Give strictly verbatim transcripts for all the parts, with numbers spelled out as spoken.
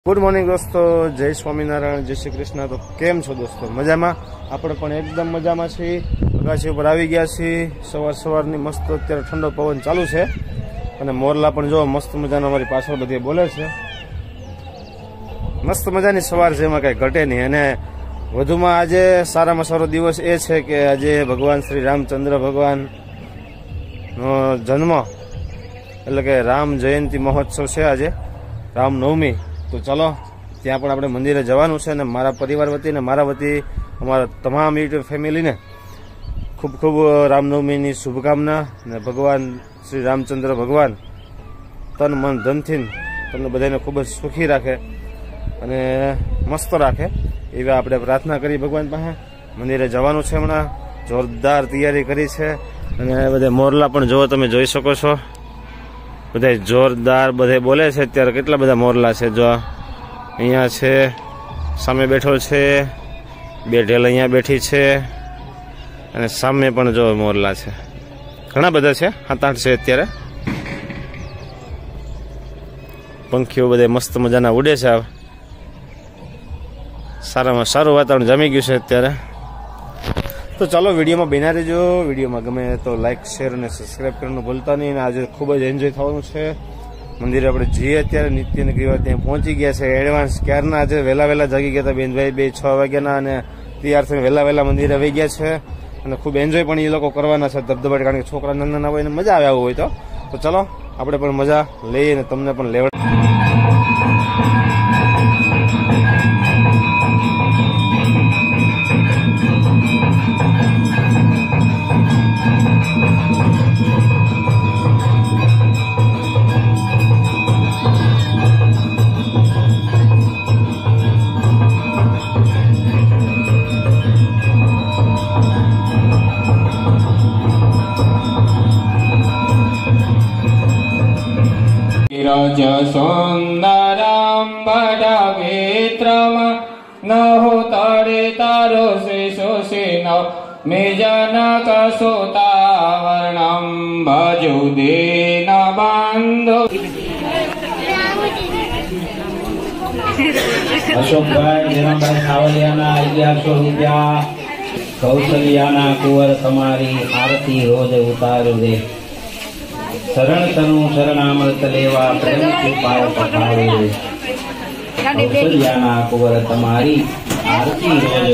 Good morning दोस्तों, जय स्वामीनारायण, जय श्री कृष्ण। तो केम छो दोस्तों? मजामां? આપણે પણ એકદમ મજામાં છીએ। અગાસી ઉપર આવી ગયા છીએ। સવાર સવારની મસ્ત અત્યારે ઠંડો પવન ચાલુ છે અને મોરલા પણ જો મસ્ત મજાના અમારી પાછળ બધી બોલે છે। મસ્ત મજાની સવાર છે, એમાં કઈ ઘટે નહીં। અને વધુમાં આજે સારામાં સારો દિવસ એ છે કે આજે ભગવાન શ્રી રામચંદ્ર ભગવાનનો જન્મ એટલે કે રામ જયંતિ મહોત્સવ છે આજે, રામનવમી। तो चलो ત્યાં પણ આપણે મંદિરે જવાનું છે અને મારા પરિવાર વતી ને મારા વતી અમારા તમામ યુટ્યુબ ફેમિલીને ખૂબ ખૂબ રામનવમીની શુભકામના અને ભગવાન શ્રી રામચંદ્ર ભગવાન તન મન ધનથી તમને બધાને ખૂબ જ સુખી રાખે અને મસ્ત રાખે એવી આપણે પ્રાર્થના કરી ભગવાન પાસે। મંદિરે જવાનું છે, હમણાં જોરદાર તૈયારી કરી છે અને બધા મોરલા પણ જો તમે જોઈ શકો છો, બધા જોરદાર બધે બોલે છે। અત્યારે કેટલા બધા મોરલા છે, જો અહીંયા છે, સામે બેઠો છે, બે ઢેલ અહીંયા બેઠી છે અને સામે પણ જો મોરલા છે, ઘણા બધા છે, સાત આઠ છે અત્યારે। પંખીઓ બધા મસ્ત મજાના ઉડે છે। સારામાં સારું વાતાવરણ જમી ગયું છે અત્યારે। તો ચાલો વિડીયોમાં બન્યા રહેજો। વિડીયોમાં ગમે તો લાઇક શેર અને સબસ્ક્રાઈબ કરવાનું ભૂલતા નહીં। અને આજે ખૂબ જ એન્જોય થવાનું છે। મંદિરે આપણે જઈએ અત્યારે નિત્યની ક્રિયા ત્યાં પહોંચી ગયા છે એડવાન્સ ક્યારના। આજે વહેલા વહેલા જાગી ગયા હતા બેનભાઈ, બે છ વાગ્યાના અને તૈયાર થઈને વહેલા વહેલા મંદિરે આવી ગયા છે અને ખૂબ એન્જોય પણ એ લોકો કરવાના છે ધબધબાટ, કારણ કે છોકરા નાના નાના હોય ને મજા આવે આવું હોય તો તો ચાલો આપણે પણ મજા લઈએ અને તમને પણ લેવડ। રજ સુંદરમ બડગેત્રમ નહો તરે તારો શિશુષિન મે જનક સુતાવર્ણમ ભજુ દીન બંધુ। અશોકભાઈ જેનાભાઈ સાવલિયાના અગિયારસો રૂપિયા। કૌશલ્યાના કુંવર તમારી આરતી રોજ ઉતારું રે। શરણ તનું શરણામૃત લેવા પ્રેમ કૃપાઓ પઠાવે રે। કૌશલ્યાના કુંવર તમારી આરતી રોજ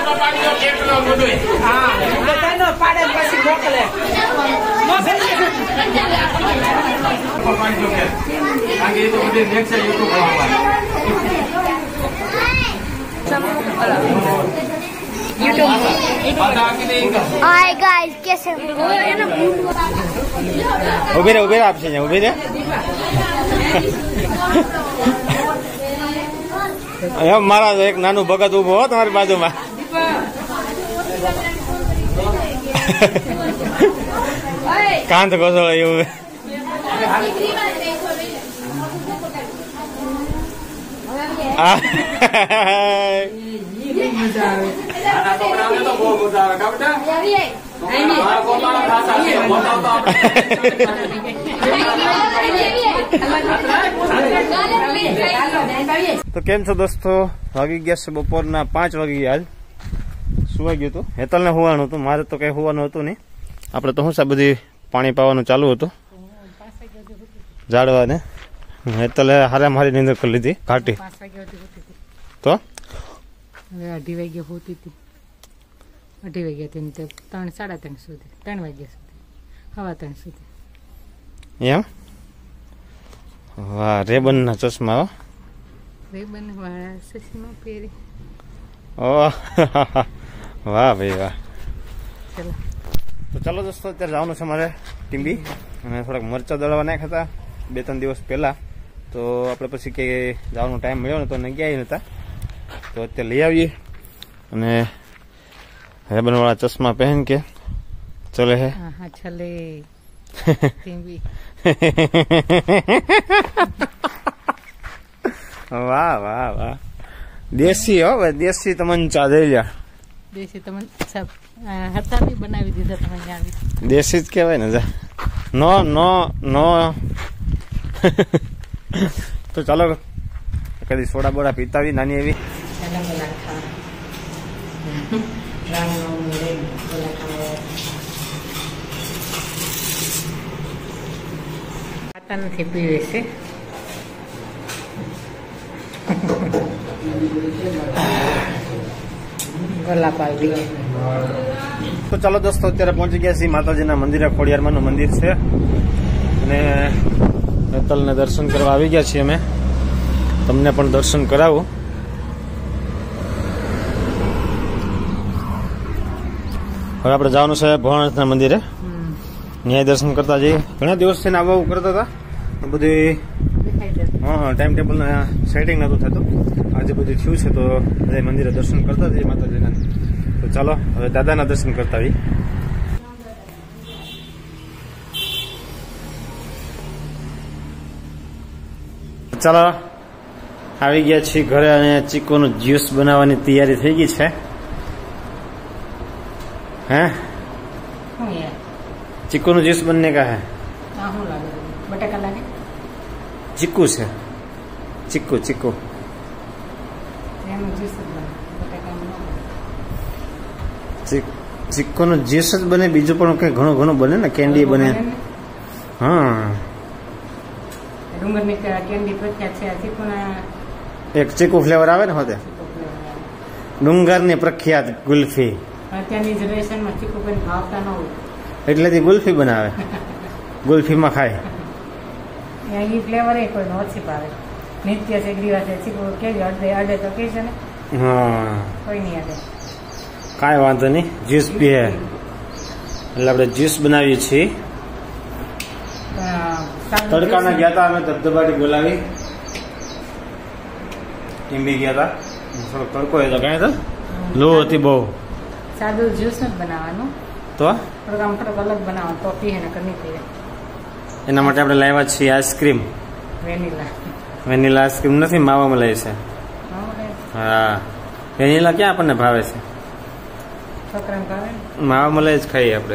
हाय गाइस, कैसे हो? ઉભી રે ઉભી રે આપશે ને ઉભી રે। અહીંયા મારા એક નાનું ભગત ઉભો હો તમારી બાજુમાં। કાંત ઘોસો એવું તો કેમ છો દોસ્તો? વાગી ગયા છે બપોરના પાંચ વાગી ગયા। આજ સુવાઈ ગયું હતું, હેતલ ને હોવાનું હતું, મારે તો કઈ હોવાનું હતું નહીં। આપણે તો શું છે બધી પાણી પાવાનું ચાલુ હતું ઝાડવા ને। હેતલે હારે મારી નીંદર કરી લીધી ઘાટી તો અઢી વાગ્યા હોતી હતી, અઢી વાગ્યાથી ત્રણ સાડા ત્રણ સુધી, ત્રણ વાગ્યા સુધી, હવા ત્રણ સુધી એમ। વાહ, રેબન ના ચશ્મા હો, રેબન વાળા ચશ્મા પહેરી। ઓહ વાહ ભાઈ વાહ। ચલો તો ચાલો દોસ્તો અત્યારે જવાનું છે મારે ટીંબી અને થોડાક મરચા દળવા નાખ્યા હતા બે ત્રણ દિવસ પહેલા। તો આપણે પછી કે જવાનો ટાઈમ મળ્યો ને તો ને ગયા નહોતા, તો અત્યારે લઈ આવીએ। અને રેબન વાળા ચશ્મા પહેન કે ચલે હે। હા હા ચલે ટીંબી। વાહ વાહ વાહ, દેશી હો ભાઈ, દેશી તમને ચા દઈ લ્યા। દેશી તમને હતા બી બનાવી દીધા તમે આવી। દેશી જ કહેવાય ને જા। નો નો નો તો ચાલો કદી સોડા બોડા પીતા આવી નાની એવી અલગ અલગ ખાવા રામનવમી રે બોલા ખાવા આતા નથી પીવે છે ગલા પાવી. તો ચાલો દોસ્તો અત્યારે પહોંચી ગયા છીએ માતાજીના મંદિરે. ખોડિયારમાંનું મંદિર છે અને હેતલને દર્શન કરવા આવી ગયા છીએ અમે. તમને પણ દર્શન કરાવું. હવે આપણે જવાનું છે ભવાનાથના મંદિરે. ન્યાય દર્શન કરતા જઈએ. ઘણા દિવસથી આવું આવું કરતા હતા. બધી હા ટાઈમ ટેબલ સેટિંગ નહોતું થતું. આજે બધું થયું છે તો બધા મંદિરે દર્શન કરતા જઈએ માતાજીના. તો ચાલો હવે દાદાના દર્શન કરતા આવીએ. ચાલો આવી ગયા છીએ ઘરે અને ચીકુનું જ્યુસ બનાવવાની તૈયારી થઈ ગઈ છે. હે ચીકુનું જ્यूस बनने का है. बटाका लागे ચીકુ છે ચીકુ ચીકુ ચીકુનું જ્यूस જ બને. બીજું પણ કઈ ઘણું ઘણું બને ને. કેન્ડી બને. હા ડુંગરની કેન્ડી પ્રખ્યાત છે. ચીકુના એક ચીકુ ફ્લેવર આવે ને હોતે. ડુંગરની પ્રખ્યાત ગુલ્ફી. અત્યારની જનરેશનમાં ચીકુ કોઈ ભાવતા ન હોય એટલેથી ગુલ્ફી બનાવે. ગુલ્ફીમાં ખાય. એ ફ્લેવર એ કોઈ ઓછી ભાવે. નિત્ય છે ગ્રીવા છે ચીકુ કે અડે અડે તો કે છે ને. હા કોઈ નહીં અડે. કાંઈ વાંધો નહીં. જ્યુસ પીએ એટલે આપણે જ્યુસ બનાવીએ છીએ. તડકાના ગયા હતા અમે ધબધબાટી બોલાવી. ટીંબી ગયા હતા. થોડો તડકો હતો. કાંઈ તો લો હતી બહુ. સાદું જ્યુસ નથી બનાવવાનું. તો થોડુંક આમ થોડુંક અલગ બનાવવાનું તો પીએ ને કરી પીએ. એના માટે આપણે લાવ્યા છીએ આઈસ્ક્રીમ. વેનીલા વેનીલા આઈસ્ક્રીમ નથી, માવા મલાઈ છે. હા વેનીલા ક્યાં આપણને ભાવે છે. છોકરાને ભાવે માવા મલાઈ જ ખાઈએ આપણે.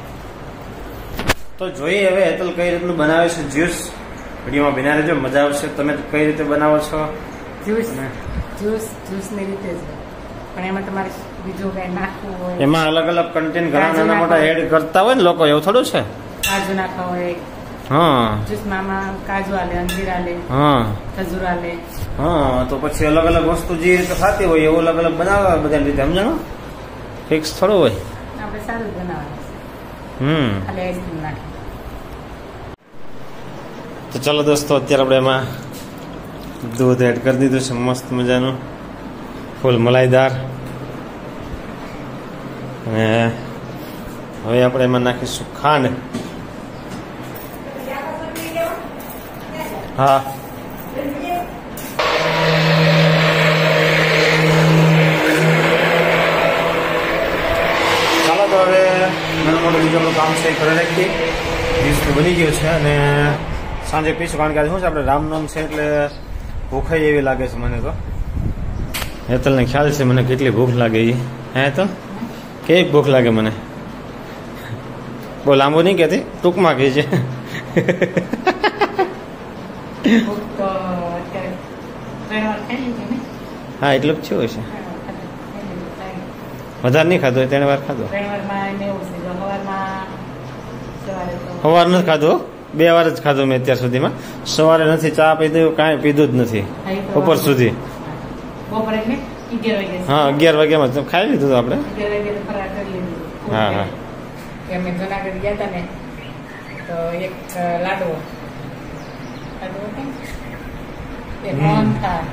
તો જોઈએ હવે હેતલ કઈ રીતનું બનાવે છે જ્યુસ. વિડીયોમાં બિના રહેજો, મજા આવશે. તમે કઈ રીતે બનાવો છો જ્યુસ? જ્યુસ જ્યુસની રીતે જ, પણ એમાં તમારે બીજું કઈ નાખવું હોય. એમાં અલગ અલગ કન્ટેન્ટ ઘણા નાના મોટા એડ કરતા હોય ને લોકો. એવું થોડું છે. કાજુ નાખવા હોય. હા જ્યુસમાં આમાં કાજુ આલે, અંજીર આલે, હા ખજૂર આલે. હા તો પછી અલગ અલગ વસ્તુ જે રીતે થતી હોય એવું અલગ અલગ બનાવવા બધા રીતે. સમજાણો? ફિક્સ થોડું હોય. આપણે સારું જ બનાવવાનું છે. હમ ખાલી આઈસ્ક્રીમ નાખી. તો ચાલો દોસ્તો અત્યારે આપણે એમાં દૂધ એડ કરી દીધું છે મસ્ત મજાનું, ફૂલ મલાઈદાર. અને હવે આપણે એમાં નાખીશું ખાંડ. હા ચાલો તો હવે નાનું મોટું બીજું આપણું કામ છે એ કરી રાખીએ. ડીશ તો બની ગયું છે અને સાંજે પીશું. કારણ કે આજે શું છે આપણે રામનામ છે એટલે ભૂખાઈ એવી લાગે છે મને. તો હેતલને ખ્યાલ છે મને કેટલી ભૂખ લાગે એ. હે તો કેવી ભૂખ લાગે મને. બહુ લાંબુ નહીં કહેતી, ટૂંકમાં કહી છે. હા એટલું જ થયું હશે. વધારે નહીં ખાધો, ત્રણ વાર ખાધો. સવાર નથી ખાધો, બે વાર જ ખાધો મેં અત્યાર સુધીમાં. સવારે નથી ચા પીધું, કાંઈ પીધું જ નથી બપોર સુધી. હા અગિયાર વાગ્યામાં ખાઈ લીધું આપણે. હા હા અમે જુનાગઢ ગયા હતા ને તો એક લાડવો એક મોહનથાળ,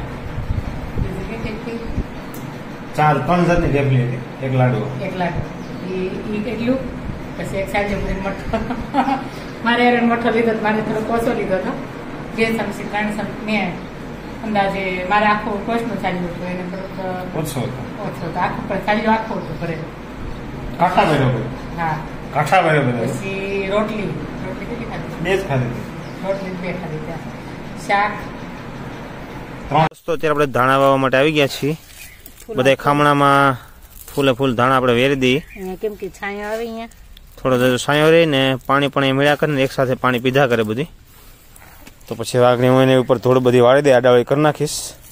ચાર ત્રણ જાતની ઢેફલી હતી. એક લાડવો એક લાડવો ઈ કેટલું. પછી એક સાંજે મઠો મારે એરણ મઠો લીધો, મારે થોડો કોસો લીધો હતો. બે ચમચી ત્રણ ચમચી મેં અંદાજે મારે આખું કોષનું ચાલ્યું હતું. એને થોડુંક ઓછો હતો. ઓછો હતો આખું, પણ ચાલ્યું આખું હતું ભરેલું. કાંઠા બરોબર. હા કાંઠા બરોબર. પછી રોટલી રોટલી કેટલી ખાધી? બે જ ખાધી. રોટલી બે ખાધી. ત્યાં શાક. ત્રણ રસ્તો અત્યારે આપણે ધાણા વાવવા માટે આવી ગયા છીએ. બધા ખામણામાં ફૂલે ફૂલ ધાણા આપણે વેરી દઈએ. કેમ કે છાંયો આવે અહીંયા, થોડો છાંયો રહી ને પાણી પણ એ મળ્યા કરે ને એક સાથે પાણી પીધા કરે બધી. તો પછી આગળ હું એને ઉપર થોડું બધી વાળી દે, આડાવાળી કરી નાખીશ.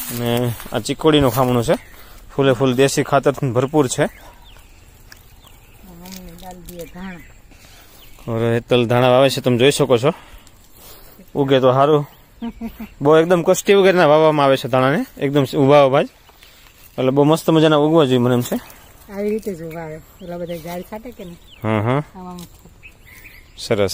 અને આ ચીકોડીનું ખામણું છે, ફૂલે ફૂલ દેશી ખાતર ભરપૂર છે. હવે હેતલ ધાણા વાવે છે, તમે જોઈ શકો છો. ઉગે તો સારું, બહુ એકદમ કષ્ટી વગેરેના વાવવામાં આવે છે ધાણાને, એકદમ ઉભા ઉભા જ, એટલે બહુ મસ્ત મજાના ઉગવા જોઈએ મને એમ છે. આવી રીતે જ ઉભા આવે, ઓલા બધા ઝાડ છાટે કે નહીં. હા હા, સરસ.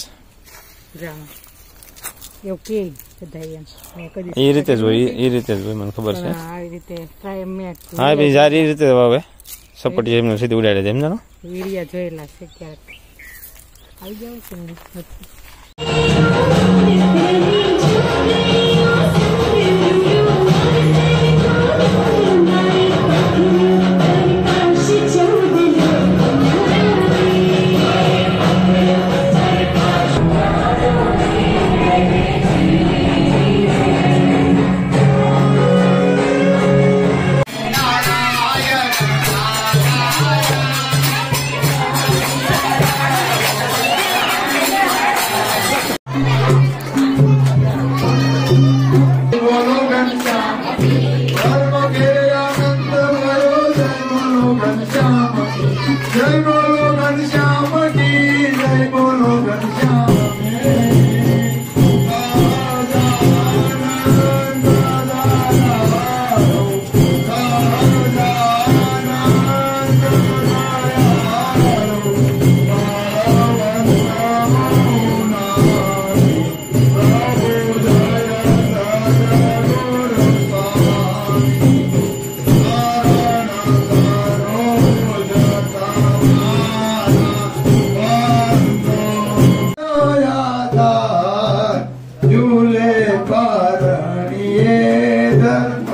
એવું કે બધા એમ મેં કદી એ રીતે જ હોય, એ રીતે જ હોય, મને ખબર છે. આવી રીતે ટ્રાય મેં હા ભાઈ, ઝાડ એ રીતે વાવે, સપટી એમને સીધી ઉડાડે છે, એમ જાણો. વીડિયા જોયેલા છે ક્યારેક. આવી જાવ છે ને झूले पारणिये धर